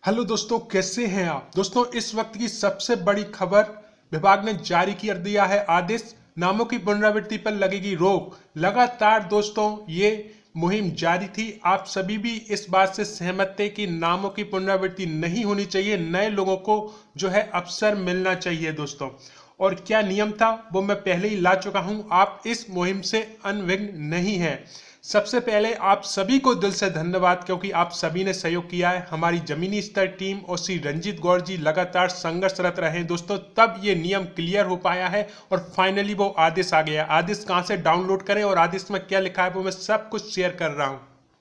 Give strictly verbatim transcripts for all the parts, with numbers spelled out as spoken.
Hello दोस्तों, कैसे हैं आप। दोस्तों, इस वक्त की सबसे बड़ी खबर, विभाग ने जारी कर दिया है आदेश, नामों की पुनरावृत्ति पर लगेगी रोक। लगातार दोस्तों ये मुहिम जारी थी। आप सभी भी इस बात से सहमत थे कि नामों की पुनरावृत्ति नहीं होनी चाहिए, नए लोगों को जो है अवसर मिलना चाहिए दोस्तों। और क्या नियम था वो मैं पहले ही ला चुका हूं, आप इस मुहिम से अनभिज्ञ नहीं है। सबसे पहले आप सभी को दिल से धन्यवाद, क्योंकि आप सभी ने सहयोग किया है। हमारी जमीनी स्तर टीम और श्री रंजीत गौर जी लगातार संघर्षरत रहे दोस्तों, तब ये नियम क्लियर हो पाया है और फाइनली वो आदेश आ गया। आदेश कहां से डाउनलोड करें और आदेश में क्या लिखा है वो मैं सब कुछ शेयर कर रहा हूं।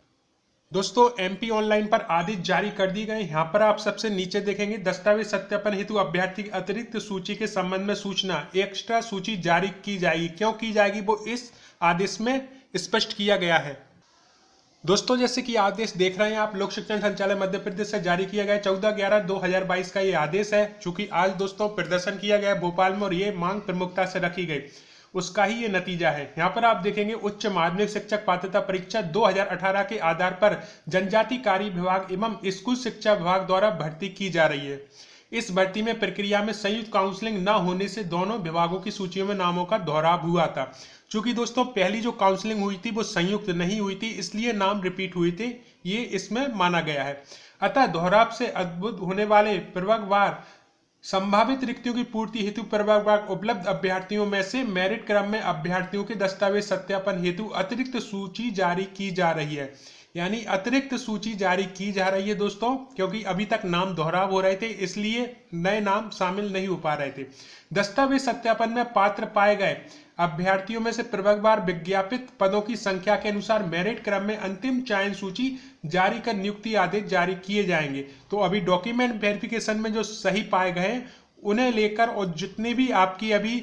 दोस्तों, एमपी ऑनलाइन पर आदेश जारी कर दी गए। यहाँ पर आप सबसे नीचे देखेंगे, दस्तावेज सत्यापन हेतु अभ्यर्थी की अतिरिक्त सूची के संबंध में सूचना, एक्स्ट्रा सूची जारी की जाएगी। क्यों की जाएगी वो इस आदेश में स्पष्ट किया गया है। दोस्तों, जैसे कि आदेश देख रहे हैं आप, लोक शिक्षण संचालय मध्य प्रदेश से जारी किया गया चौदह ग्यारह दो हजार बाईस का ये आदेश है। चूंकि आज दोस्तों प्रदर्शन किया गया भोपाल में और ये मांग प्रमुखता से रखी गई, उसका ही ये नतीजा है। यहाँ पर आप देखेंगे, उच्च माध्यमिक शिक्षक पात्रता परीक्षा दो हजार अठारह के आधार पर जनजाति कार्य विभाग एवं स्कूल शिक्षा विभाग द्वारा भर्ती की जा रही है। इस भर्ती में प्रक्रिया में संयुक्त काउंसलिंग न होने से दोनों विभागों की सूचियों में नामों का दोहराव हुआ था। चूंकि दोस्तों पहली जो काउंसलिंग हुई थी वो संयुक्त नहीं हुई थी, इसलिए नाम रिपीट हुए थे, ये इसमें माना गया है। अतः दोहराव से अद्भुत होने वाले प्रवर्गवार संभावित रिक्तियों की पूर्ति हेतु प्रवर्गवार उपलब्ध अभ्यर्थियों में से मेरिट क्रम में अभ्यर्थियों के दस्तावेज सत्यापन हेतु अतिरिक्त सूची जारी की जा रही है। यानी अतिरिक्त सूची जारी की जा रही है दोस्तों, क्योंकि अभी तक नाम दोहराव हो रहे थे, इसलिए नए नाम शामिल नहीं हो पा रहे थे। दस्तावेज सत्यापन में पात्र पाए गए अभ्यर्थियों में से प्रवर्गवार विज्ञापित पदों की संख्या के अनुसार मेरिट क्रम में अंतिम चयन सूची जारी कर नियुक्ति आदेश जारी किए जाएंगे। तो अभी डॉक्यूमेंट वेरिफिकेशन में जो सही पाए गए उन्हें लेकर और जितने भी आपकी अभी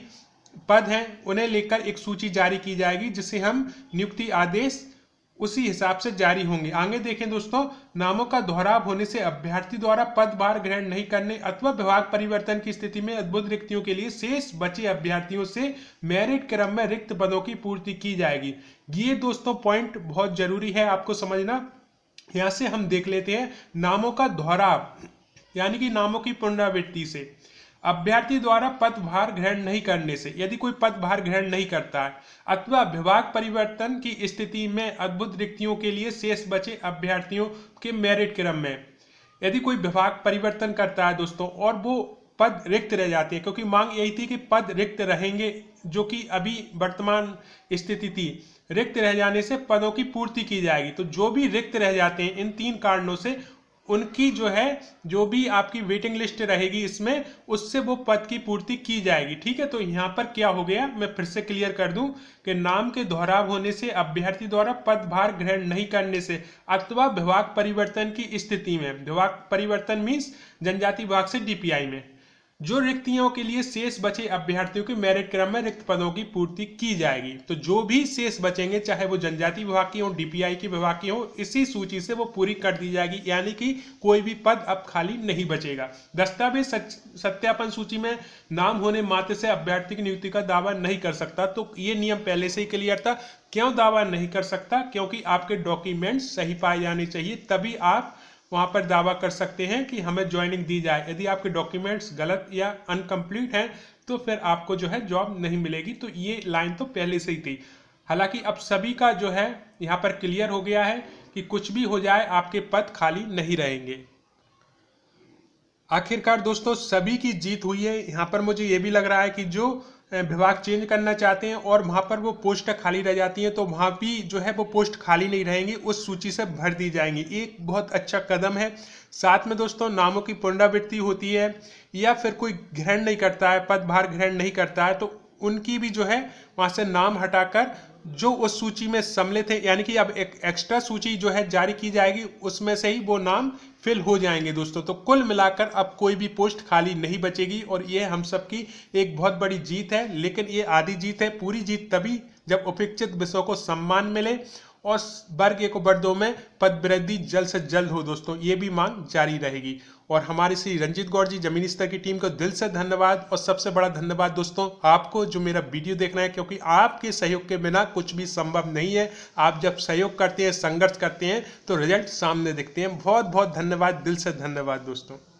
पद हैं उन्हें लेकर एक सूची जारी की जाएगी, जिसे हम नियुक्ति आदेश उसी हिसाब से जारी होंगे। आगे देखें दोस्तों, नामों का दोहराव होने से अभ्यर्थी द्वारा पदभार ग्रहण नहीं करने अथवा विभाग परिवर्तन की स्थिति में अद्भुत रिक्तियों के लिए शेष बचे अभ्यर्थियों से मेरिट क्रम में रिक्त पदों की पूर्ति की जाएगी। ये दोस्तों पॉइंट बहुत जरूरी है आपको समझना। यहां से हम देख लेते हैं, नामों का दोहराव यानी कि नामों की पुनरावृत्ति से अभ्यर्थी द्वारा पदभार ग्रहण नहीं करने से, यदि कोई पदभार ग्रहण नहीं करता है अथवा विभाग परिवर्तन की स्थिति में अद्भुत रिक्तियों के लिए शेष बचे अभ्यर्थियों के मेरिट क्रम में यदि कोई विभाग परिवर्तन करता है दोस्तों और वो पद रिक्त रह जाते हैं, क्योंकि मांग यही थी कि पद रिक्त रहेंगे, जो कि अभी वर्तमान स्थिति थी। रिक्त रह जाने से पदों की पूर्ति की जाएगी। तो जो भी रिक्त रह जाते हैं इन तीन कारणों से, उनकी जो है जो भी आपकी वेटिंग लिस्ट रहेगी इसमें, उससे वो पद की पूर्ति की जाएगी। ठीक है, तो यहाँ पर क्या हो गया, मैं फिर से क्लियर कर दूं कि नाम के दोहराव होने से अभ्यर्थी द्वारा पदभार ग्रहण नहीं करने से अथवा विभाग परिवर्तन की स्थिति में, विभाग परिवर्तन मीन्स जनजाति विभाग से डीपीआई में, जो रिक्तियों के लिए शेष बचे अभ्यर्थियों के मेरिट क्रम में रिक्त पदों की पूर्ति की जाएगी। तो जो भी शेष बचेंगे, चाहे वो जनजाति विभाग की हो, डीपीआई की विभाग की हो, इसी सूची से वो पूरी कर दी जाएगी। यानी कि कोई भी पद अब खाली नहीं बचेगा। दस्तावेज सत्यापन सूची में नाम होने मात्र से अभ्यर्थी की नियुक्ति का दावा नहीं कर सकता। तो ये नियम पहले से ही क्लियर था। क्यों दावा नहीं कर सकता? क्योंकि आपके डॉक्यूमेंट सही पाए जाने चाहिए, तभी आप वहां पर दावा कर सकते हैं कि हमें ज्वाइनिंग दी जाए। यदि आपके डॉक्यूमेंट्स गलत या अनकम्प्लीट हैं तो फिर आपको जो है जॉब नहीं मिलेगी। तो ये लाइन तो पहले से ही थी। हालांकि अब सभी का जो है यहाँ पर क्लियर हो गया है कि कुछ भी हो जाए आपके पद खाली नहीं रहेंगे। आखिरकार दोस्तों सभी की जीत हुई है। यहाँ पर मुझे ये भी लग रहा है कि जो विभाग चेंज करना चाहते हैं और वहां पर वो पोस्ट खाली रह जाती हैं, तो वहां भी जो है वो पोस्ट खाली नहीं रहेंगी, उस सूची से भर दी जाएंगी। एक बहुत अच्छा कदम है। साथ में दोस्तों नामों की पुनरावृत्ति होती है या फिर कोई ग्रहण नहीं करता है, पदभार ग्रहण नहीं करता है, तो उनकी भी जो है वहां से नाम हटाकर जो उस सूची में सम्मिलित है, यानी कि अब एक एक्स्ट्रा सूची जो है जारी की जाएगी, उसमें से ही वो नाम फिल हो जाएंगे दोस्तों। तो कुल मिलाकर अब कोई भी पोस्ट खाली नहीं बचेगी और ये हम सबकी एक बहुत बड़ी जीत है। लेकिन ये आधी जीत है, पूरी जीत तभी जब उपेक्षित विषयों को सम्मान मिले और वर्ग एक और वर्ग दो में पद वृद्धि जल्द से जल्द हो दोस्तों, ये भी मांग जारी रहेगी। और हमारी श्री रंजीत गौड़ जी जमीनी स्तर की टीम को दिल से धन्यवाद। और सबसे बड़ा धन्यवाद दोस्तों आपको जो मेरा वीडियो देख रहे हैं, क्योंकि आपके सहयोग के बिना कुछ भी संभव नहीं है। आप जब सहयोग करते हैं, संघर्ष करते हैं तो रिजल्ट सामने दिखते हैं। बहुत बहुत धन्यवाद, दिल से धन्यवाद दोस्तों।